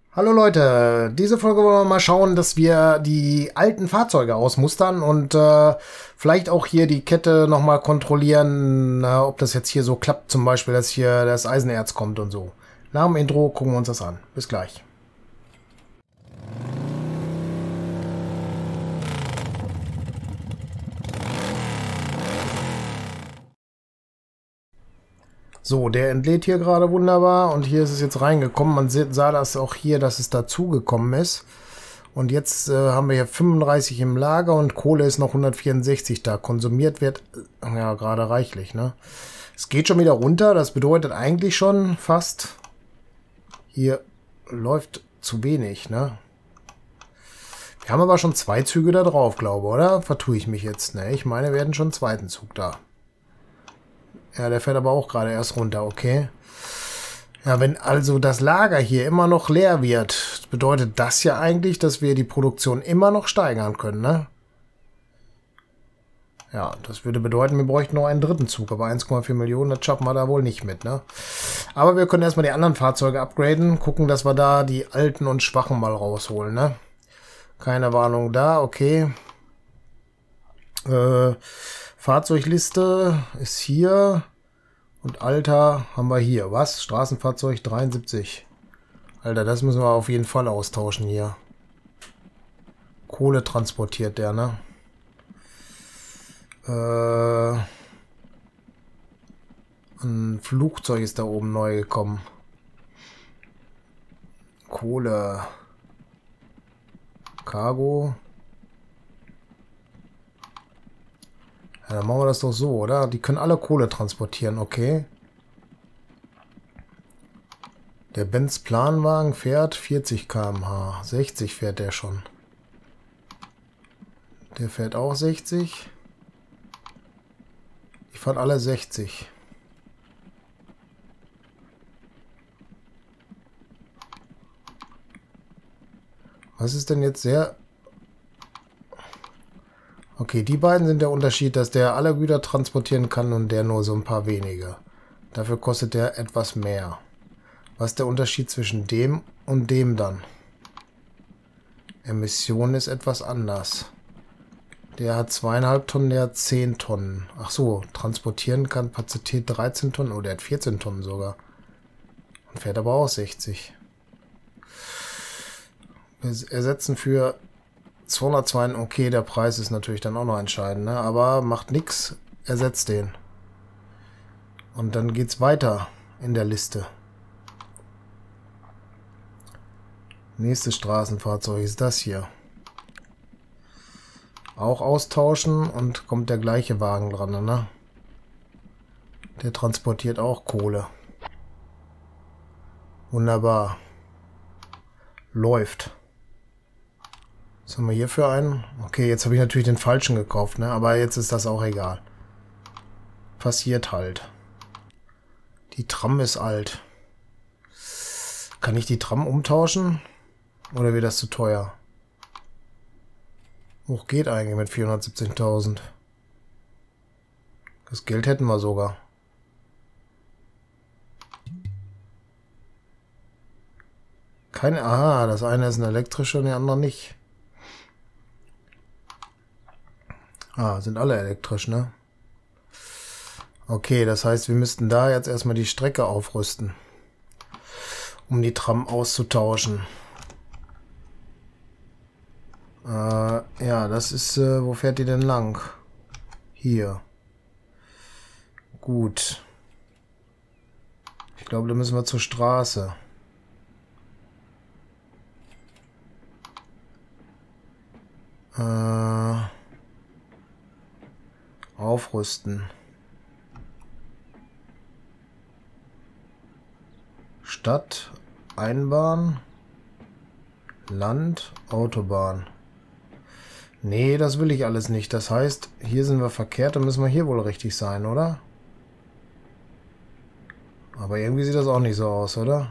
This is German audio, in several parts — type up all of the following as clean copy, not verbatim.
Hallo Leute, diese Folge wollen wir mal schauen, dass wir die alten Fahrzeuge ausmustern und vielleicht auch hier die Kette nochmal kontrollieren, ob das jetzt hier so klappt, zum Beispiel, dass hier das Eisenerz kommt und so. Nach dem Intro gucken wir uns das an. Bis gleich. So, der entlädt hier gerade wunderbar und hier ist es jetzt reingekommen. Man sah das auch hier, dass es dazugekommen ist. Und jetzt haben wir hier 35 im Lager und Kohle ist noch 164 da. Konsumiert wird ja gerade reichlich, ne? Es geht schon wieder runter, das bedeutet eigentlich schon fast, hier läuft zu wenig, ne? Wir haben aber schon 2 Züge da drauf, glaube ich, oder? Vertue ich mich jetzt, ne? Ich meine, wir hätten schon einen zweiten Zug da. Ja, der fährt aber auch gerade erst runter, okay. Ja, wenn also das Lager hier immer noch leer wird, bedeutet das ja eigentlich, dass wir die Produktion immer noch steigern können, ne? Ja, das würde bedeuten, wir bräuchten noch einen dritten Zug, aber 1,4 Millionen, das schaffen wir da wohl nicht mit, ne? Aber wir können erstmal die anderen Fahrzeuge upgraden, gucken, dass wir da die alten und schwachen mal rausholen, ne? Keine Warnung da, okay. Fahrzeugliste ist hier. Und Alter haben wir hier. Was? Straßenfahrzeug 73. Alter, das müssen wir auf jeden Fall austauschen hier. Kohle transportiert der, ne? Ein Flugzeug ist da oben neu gekommen. Kohle. Cargo. Ja, dann machen wir das doch so, oder? Die können alle Kohle transportieren, okay. Der Benz Planwagen fährt 40 km/h. 60 fährt der schon. Der fährt auch 60. Die fahren alle 60. Was ist denn jetzt sehr... Okay, die beiden sind der Unterschied, dass der alle Güter transportieren kann und der nur so ein paar wenige. Dafür kostet der etwas mehr. Was ist der Unterschied zwischen dem und dem dann? Emission ist etwas anders. Der hat 2,5 Tonnen, der hat 10 Tonnen. Ach so, transportieren kann Kapazität 13 Tonnen. Oh, der hat 14 Tonnen sogar. Und fährt aber auch 60. Wir ersetzen für 202, okay, der Preis ist natürlich dann auch noch entscheidend, ne? Aber macht nix, ersetzt den. Und dann geht's weiter in der Liste. Nächstes Straßenfahrzeug ist das hier. Auch austauschen und kommt der gleiche Wagen dran, ne? Der transportiert auch Kohle. Wunderbar. Läuft. Was haben wir hier für einen? Okay, jetzt habe ich natürlich den falschen gekauft, ne? Aber jetzt ist das auch egal. Passiert halt. Die Tram ist alt. Kann ich die Tram umtauschen? Oder wird das zu teuer? Hoch geht eigentlich mit 470.000. Das Geld hätten wir sogar. Keine... Aha, das eine ist ein elektrischer und der andere nicht. Ah, sind alle elektrisch, ne? Okay, das heißt, wir müssten da jetzt erstmal die Strecke aufrüsten, um die Tram auszutauschen. Ja, das ist, wo fährt die denn lang? Hier. Gut. Ich glaube, da müssen wir zur Straße. Aufrüsten. Stadt, Einbahn, Land, Autobahn. Nee, das will ich alles nicht. Das heißt, hier sind wir verkehrt, dann müssen wir hier wohl richtig sein, oder? Aber irgendwie sieht das auch nicht so aus, oder?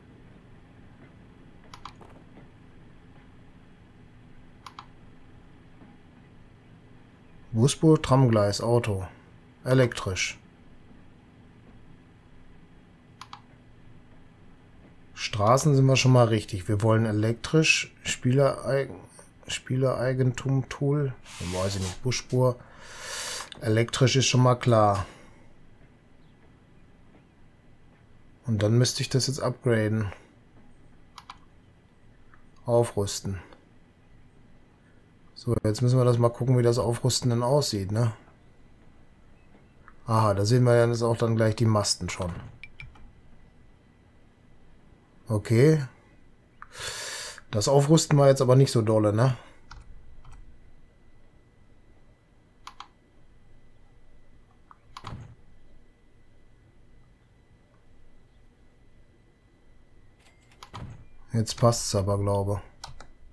Busspur, Tramgleis, Auto. Elektrisch. Straßen sind wir schon mal richtig. Wir wollen elektrisch, Spielereigentum-Tool, weiß ich nicht, Busspur. Elektrisch ist schon mal klar. Und dann müsste ich das jetzt upgraden. Aufrüsten. So, jetzt müssen wir das mal gucken, wie das Aufrüsten denn aussieht, ne? Aha, da sehen wir ja jetzt auch dann gleich die Masten schon. Okay. Das Aufrüsten war jetzt aber nicht so dolle, ne? Jetzt passt es aber, glaube ich.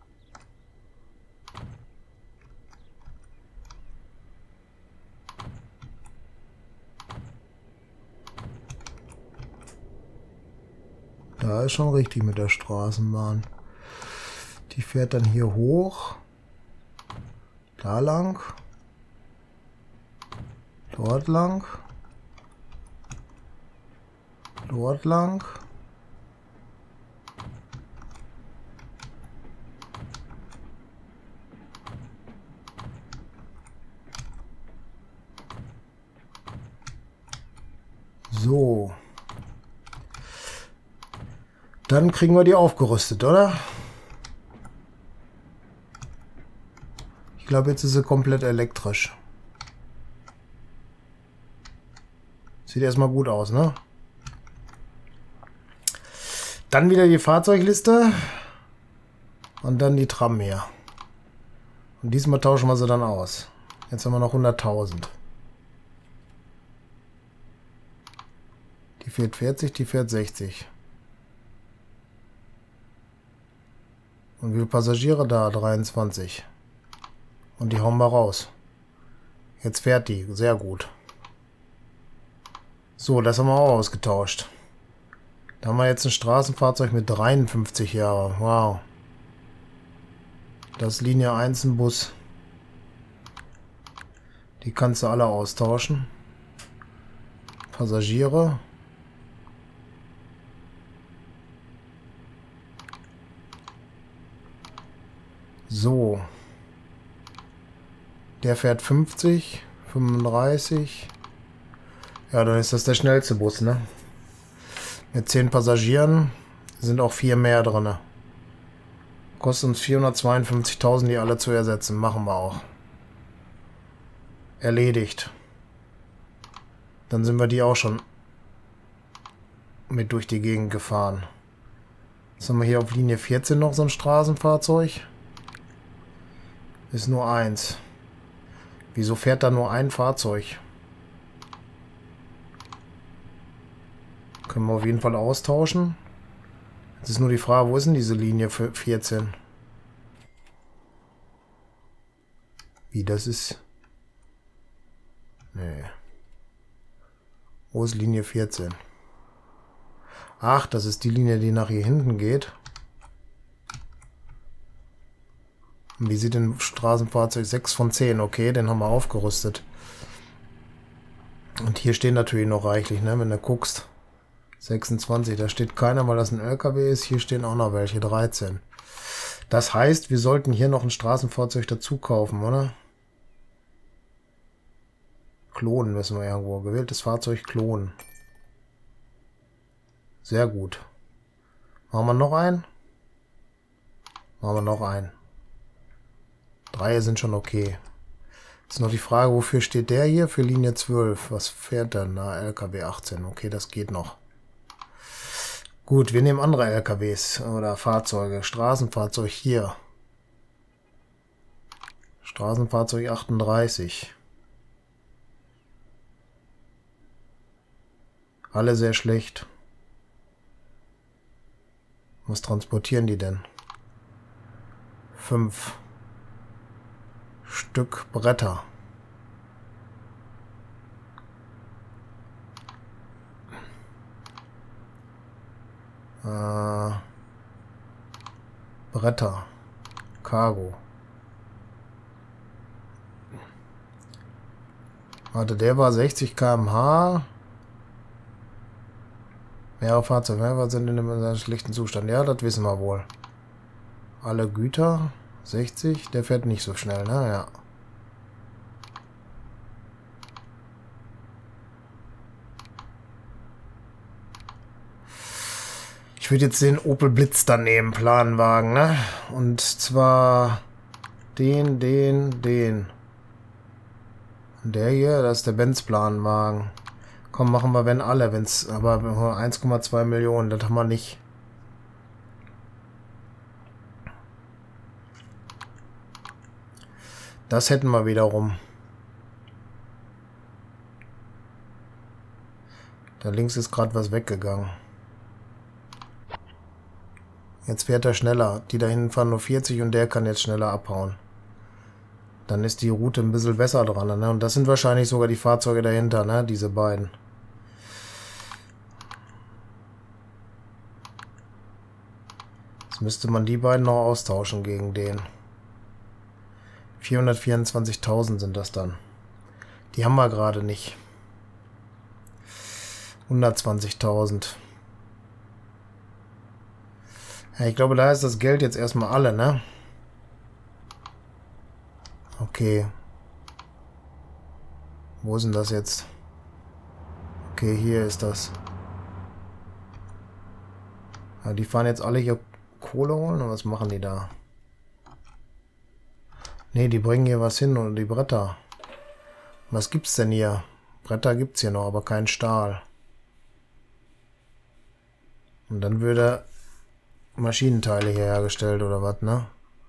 Ja, ist schon richtig mit der Straßenbahn. Die fährt dann hier hoch. Da lang. Dort lang. Dort lang. So. Dann kriegen wir die aufgerüstet, oder? Ich glaube, jetzt ist sie komplett elektrisch. Sieht erstmal gut aus, ne? Dann wieder die Fahrzeugliste. Und dann die Tram hier. Und diesmal tauschen wir sie dann aus. Jetzt haben wir noch 100.000. Die fährt 40, die fährt 60. Und wie viele Passagiere da? 23. Und die hauen wir raus. Jetzt fährt die. Sehr gut. So, das haben wir auch ausgetauscht. Da haben wir jetzt ein Straßenfahrzeug mit 53 Jahren. Wow. Das ist Linie 1 ein Bus. Die kannst du alle austauschen. Passagiere. So. Der fährt 50, 35. Ja, dann ist das der schnellste Bus, ne? Mit 10 Passagieren sind auch 4 mehr drin. Kostet uns 452.000, die alle zu ersetzen. Machen wir auch. Erledigt. Dann sind wir die auch schon mit durch die Gegend gefahren. Jetzt haben wir hier auf Linie 14 noch so ein Straßenfahrzeug. Ist nur eins. Wieso fährt da nur ein Fahrzeug? Können wir auf jeden Fall austauschen. Jetzt ist nur die Frage, wo ist denn diese Linie für 14? Wie, das ist... Nee. Wo ist Linie 14? Ach, das ist die Linie, die nach hier hinten geht. Und wie sieht denn Straßenfahrzeug 6 von 10? Okay, den haben wir aufgerüstet. Und hier stehen natürlich noch reichlich, ne, wenn du guckst. 26, da steht keiner, weil das ein LKW ist. Hier stehen auch noch welche, 13. Das heißt, wir sollten hier noch ein Straßenfahrzeug dazu kaufen, oder? Klonen müssen wir irgendwo. Gewähltes Fahrzeug klonen. Sehr gut. Machen wir noch einen? Machen wir noch einen. 3 sind schon okay. Jetzt noch die Frage, wofür steht der hier? Für Linie 12. Was fährt denn da? LKW 18. Okay, das geht noch. Gut, wir nehmen andere LKWs oder Fahrzeuge. Straßenfahrzeug hier. Straßenfahrzeug 38. Alle sehr schlecht. Was transportieren die denn? 5 Stück Bretter. Bretter. Cargo. Warte, der war 60 km/h. Mehrere Fahrzeuge sind in einem schlechten Zustand. Ja, das wissen wir wohl. Alle Güter. 60. Der fährt nicht so schnell, ne? Ja. Ich würde jetzt den Opel Blitz dann nehmen, Planwagen, ne? Und zwar den. Und der hier, das ist der Benz Planwagen. Komm, machen wir wenn alle, wenn's, aber 1,2 Millionen, das haben wir nicht. Das hätten wir wiederum. Da links ist gerade was weggegangen. Jetzt fährt er schneller. Die da hinten fahren nur 40 und der kann jetzt schneller abhauen. Dann ist die Route ein bisschen besser dran, ne? Und das sind wahrscheinlich sogar die Fahrzeuge dahinter, ne? Diese beiden. Jetzt müsste man die beiden noch austauschen gegen den. 424.000 sind das dann. Die haben wir gerade nicht. 120.000. Ja, ich glaube, da ist das Geld jetzt erstmal alle, ne? Okay. Wo ist denn das jetzt? Okay, hier ist das. Ja, die fahren jetzt alle hier Kohle holen, oder was machen die da? Ne, die bringen hier was hin und die Bretter. Was gibt's denn hier? Bretter gibt's hier noch, aber kein Stahl. Und dann würde Maschinenteile hier hergestellt oder was, ne?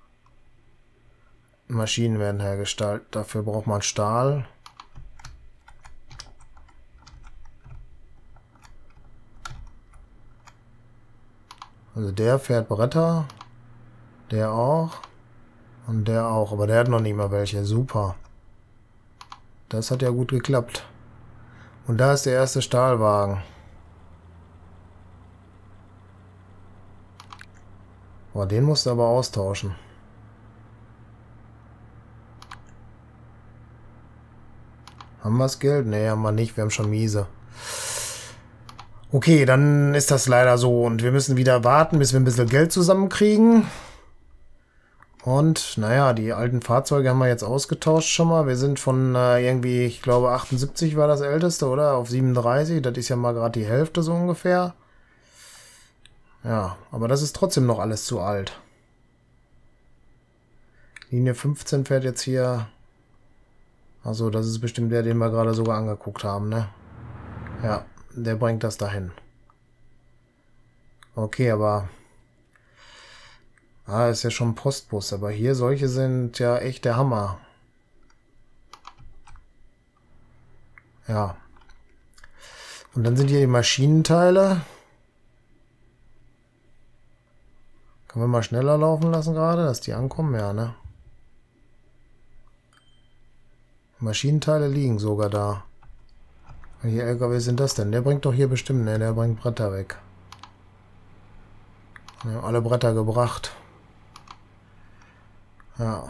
Maschinen werden hergestellt. Dafür braucht man Stahl. Also der fährt Bretter. Der auch. Und der auch. Aber der hat noch nicht mal welche. Super. Das hat ja gut geklappt. Und da ist der erste Stahlwagen. Boah, den musst du aber austauschen. Haben wir das Geld? Ne, haben wir nicht. Wir haben schon miese. Okay, dann ist das leider so. Und wir müssen wieder warten, bis wir ein bisschen Geld zusammenkriegen. Und, naja, die alten Fahrzeuge haben wir jetzt ausgetauscht schon mal. Wir sind von irgendwie, ich glaube 78 war das älteste, oder? Auf 37. Das ist ja mal gerade die Hälfte so ungefähr. Ja, aber das ist trotzdem noch alles zu alt. Linie 15 fährt jetzt hier... Also, das ist bestimmt der, den wir gerade sogar angeguckt haben, ne? Ja, der bringt das dahin. Okay, aber... Ah, ist ja schon ein Postbus, aber hier solche sind ja echt der Hammer. Ja. Und dann sind hier die Maschinenteile. Können wir mal schneller laufen lassen gerade, dass die ankommen? Ja, ne? Maschinenteile liegen sogar da. Welche LKW sind das denn? Der bringt doch hier bestimmt, ne? Der bringt Bretter weg. Wir haben alle Bretter gebracht. Ja.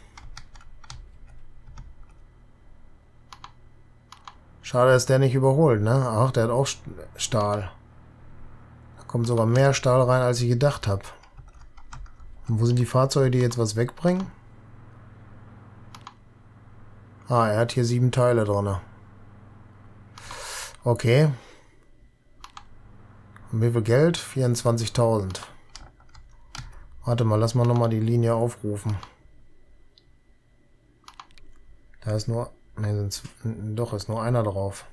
Schade, dass der nicht überholt, ne? Ach, der hat auch Stahl. Da kommt sogar mehr Stahl rein, als ich gedacht habe. Und wo sind die Fahrzeuge, die jetzt was wegbringen? Ah, er hat hier 7 Teile drin. Okay. Und wie viel Geld? 24.000. Warte mal, lass mal nochmal die Linie aufrufen. Da ist nur... Ne, doch, ist nur einer drauf.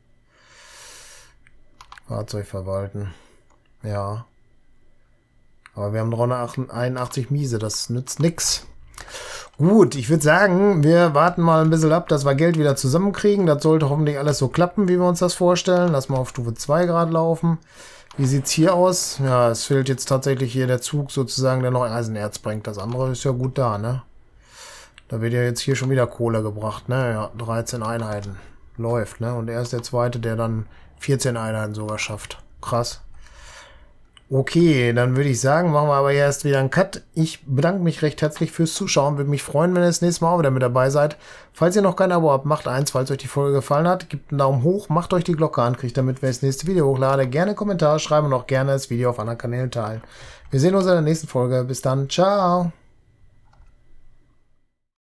Fahrzeug verwalten. Ja. Aber wir haben 381 miese, das nützt nix. Gut, ich würde sagen, wir warten mal ein bisschen ab, dass wir Geld wieder zusammenkriegen. Das sollte hoffentlich alles so klappen, wie wir uns das vorstellen. Lass mal auf Stufe 2 gerade laufen. Wie sieht's hier aus? Ja, es fehlt jetzt tatsächlich hier der Zug sozusagen, der noch Eisenerz bringt. Das andere ist ja gut da, ne? Da wird ja jetzt hier schon wieder Kohle gebracht, ne? Ja, 13 Einheiten. Läuft, ne? Und er ist der Zweite, der dann 14 Einheiten sogar schafft. Krass. Okay, dann würde ich sagen, machen wir aber erst wieder einen Cut. Ich bedanke mich recht herzlich fürs Zuschauen. Würde mich freuen, wenn ihr das nächste Mal auch wieder mit dabei seid. Falls ihr noch kein Abo habt, macht eins. Falls euch die Folge gefallen hat, gebt einen Daumen hoch, macht euch die Glocke an, kriegt damit, wenn ich das nächste Video hochlade. Gerne Kommentare schreiben und auch gerne das Video auf anderen Kanälen teilen. Wir sehen uns in der nächsten Folge. Bis dann. Ciao.